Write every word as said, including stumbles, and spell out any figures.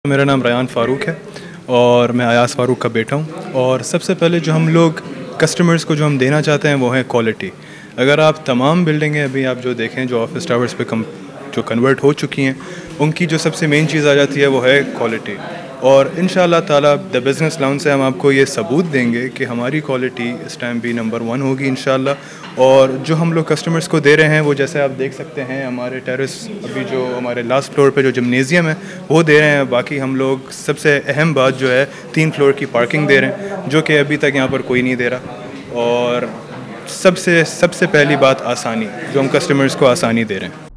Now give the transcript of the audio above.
मेरा नाम रयान फ़ारूक है और मैं अयास फ़ारूक का बेटा हूँ। और सबसे पहले जो हम लोग कस्टमर्स को जो हम देना चाहते हैं वो है क्वालिटी। अगर आप तमाम बिल्डिंगें अभी आप जो देखें जो ऑफिस टावर्स पे कम जो कन्वर्ट हो चुकी हैं, उनकी जो सबसे मेन चीज़ आ जाती है वो है क्वालिटी। और इंशाअल्लाह ताला द बिज़नेस लाउंज से हम आपको ये सबूत देंगे कि हमारी क्वालिटी इस टाइम भी नंबर वन होगी इंशाअल्लाह। और जो हम लोग कस्टमर्स को दे रहे हैं वो जैसे आप देख सकते हैं हमारे टेरेस अभी जो हमारे लास्ट फ्लोर पे जो जिम्नेज़ियम है वो दे रहे हैं। बाकी हम लोग सबसे अहम बात जो है तीन फ्लोर की पार्किंग दे रहे हैं जो कि अभी तक यहाँ पर कोई नहीं दे रहा। और सबसे सबसे पहली बात आसानी, जो हम कस्टमर्स को आसानी दे रहे हैं।